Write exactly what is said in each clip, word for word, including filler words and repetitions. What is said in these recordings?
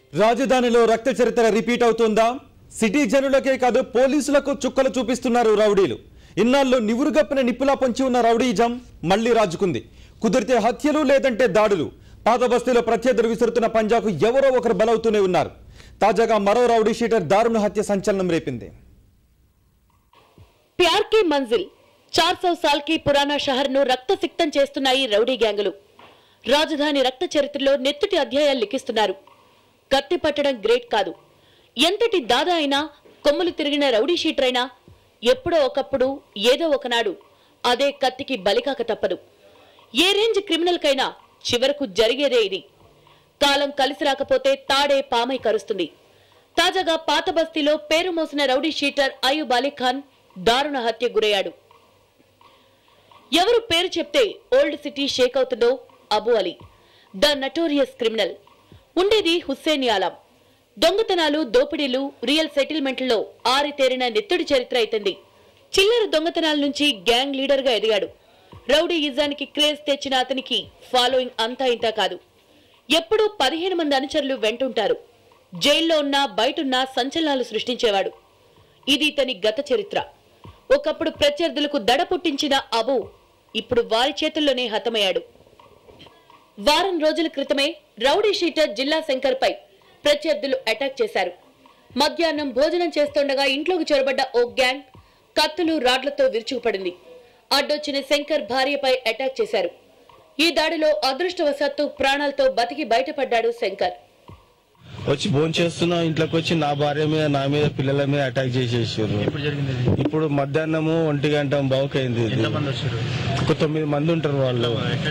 రాజధానిలో రక్త చరిత్ర రిపీట్ అవుతుందా? సిటీ జనులకే కాదు పోలీసులకు చుక్కలు చూపిస్తున్నారు రౌడీలు. ఇన్నాళ్ళు నివురుగప్పిన నిప్పులా పొంచి ఉన్న రౌడీజం మళ్లీ రాజుకుంది. కుదిరితే హత్యలు లేదంటే దాడులు. పాత బస్తీలో ప్రత్యర్థులు విసురుతున్న పంజాకు ఎవరో ఒకరు బలవుతూనే ఉన్నారు. తాజాగా మరో రౌడీ షీటర్ దారుణ హత్య సంచలనం రేపింది. ప్యార్ కి మంజిల్ చార్ సౌ సాల్ కి పురానా షహర్ ను రక్తసిక్తం చేస్తున్నాయి రౌడీ గ్యాంగులు. రాజధాని రక్త చరిత్రలో నెత్తుటి అధ్యాయాలు లిఖిస్తున్నారు. కత్తి పట్టడం గ్రేట్ కాదు. ఎంతటి దాదా అయినా, కొమ్ములు తిరిగిన రౌడీ షీటర్ అయినా ఎప్పుడో ఒకప్పుడు ఏదో ఒకనాడు అదే కత్తికి బలికాక తప్పదు. ఏ రేంజ్ క్రిమినల్ కైనా చివరకు జరిగేదే ఇది. కాలం కలిసి రాకపోతే తాడే పామై కరుస్తుంది. తాజాగా పాత బస్తీలో పేరు మోసిన రౌడీ షీటర్ అయూబ్ అలీ ఖాన్ దారుణ హత్య గురయ్యాడు. ఎవరు పేరు చెప్తే ఓల్డ్ సిటీ షేక్ అవుతుందో Abu Ali, the notorious criminal. ఉండేది హుస్సేనియాలా. దొంగతనాలు, దోపిడీలు, రియల్ సెటిల్మెంట్లలో ఆరితేరిన నెత్తుడి చరిత్ర అయితంది. చిల్లర దొంగతనాల నుంచి గ్యాంగ్ లీడర్ గా ఎదిగాడు. రౌడీ యుజానికి క్రేజ్ తెచ్చిన అతనికి ఫాలోయింగ్ అంతా ఇంతా కాదు. ఎప్పుడూ పదిహేను మంది అనుచరులు వెంటుంటారు. జైల్లో ఉన్నా బయటున్నా సంచలనాలు సృష్టించేవాడు. ఇది ఇతని గత చరిత్ర. ఒకప్పుడు ప్రత్యర్థులకు దడ పుట్టించిన అబు ఇప్పుడు వారి చేతుల్లోనే హతమయ్యాడు. వారం రోజుల క్రితమే రౌడీ షీటర్ జిల్లా శంకర్ పై ప్రత్యర్థులు అటాక్ చేశారు. మధ్యాహ్నం భోజనం చేస్తుండగా ఇంట్లోకి చొరబడ్డ ఓ గ్యాంగ్ కత్తులు, రాడ్లతో విరుచుకుపడింది. అడ్డొచ్చిన శంకర్ భార్యపై అటాక్ చేశారు. ఈ దాడిలో అదృష్టవశాత్తు ప్రాణాలతో బతికి బయటపడ్డాడు శంకర్. వచ్చి భోజనం చేస్తున్నా, ఇంట్లోకి వచ్చి నా భార్య మీద, నా మీద, పిల్లల మీద అటాక్ చేసేసారు. ఇప్పుడు మధ్యాహ్నము ఒంటి గంట బావుకైంది. ఒక తొమ్మిది మంది ఉంటారు వాళ్ళు.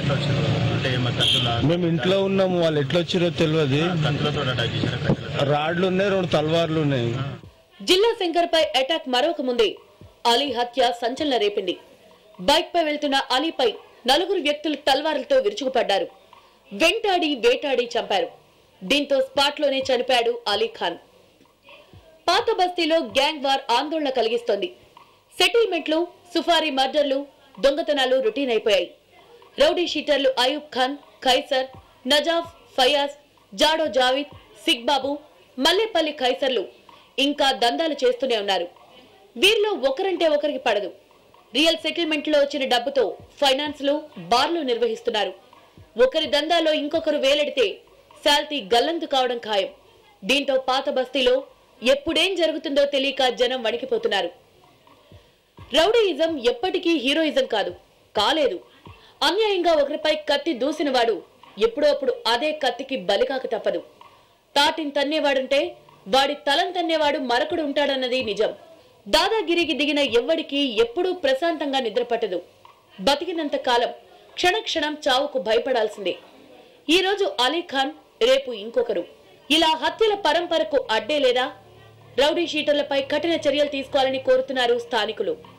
మేము ఇంట్లో ఉన్నాము, వాళ్ళు ఎట్లా వచ్చారో తెలియదు. రాడ్లు ఉన్నాయి, రెండు తల్వార్లు ఉన్నాయి. జిల్లా శంకర్ పై అటాక్ మరొక ముందే అలీ హత్య సంచలన రేపింది. బైక్ పై వెళ్తున్న అలీపై నలుగురు వ్యక్తులు తల్వార్లతో విరుచుకుపడ్డారు. వెంటాడి వేటాడి చంపారు. దీంతో స్పాట్ లోనే చనిపాడు అలీ ఖాన్. పాత బస్తీలో గ్యాంగ్ వార్ ఆందోళన కలిగిస్తోంది. సెటిల్మెంట్లు, సుఫారీ మర్డర్లు, దొంగతనాలు రొటీన్ అయిపోయాయి. రౌడీ షీటర్లు అయూబ్ ఖాన్, ఖైసర్, నజాఫ్, ఫయాజ్, జాడో జావిద్, సిగ్బాబు, మల్లేపల్లి ఖైసర్లు ఇంకా దందాలు చేస్తూనే ఉన్నారు. వీరిలో ఒకరంటే ఒకరికి పడదు. రియల్ సెటిల్మెంట్ లో వచ్చిన డబ్బుతో ఫైనాన్స్లు, బార్లు నిర్వహిస్తున్నారు. ఒకరి దందాలో ఇంకొకరు వేలెడితే శాల్తీ గల్లంతు కావడం ఖాయం. దీంతో పాత బస్తీలో ఎప్పుడేం జరుగుతుందో తెలియక జనం వణికిపోతున్నారు. రౌడీయిజం ఎప్పటికీ హీరోయిజం కాదు, కాలేదు. అన్యాయంగా ఒకరిపై కత్తి దూసినవాడు ఎప్పుడో అప్పుడు అదే కత్తికి బలికాక తప్పదు. తాటిని తన్నేవాడుంటే వాడి తలం తన్నేవాడు మరొకడు ఉంటాడన్నది నిజం. దాదాగిరికి దిగిన ఎవ్వడికి ఎప్పుడూ ప్రశాంతంగా నిద్రపట్టదు. బతికినంత కాలం క్షణక్షణం చావుకు భయపడాల్సిందే. ఈ రోజు అలీ ఖాన్, రేపు ఇంకొకరు. ఇలా హత్యల పరంపరకు అడ్డే లేదా? రౌడీ షీటర్లపై కఠిన చర్యలు తీసుకోవాలని కోరుతున్నారు స్థానికులు.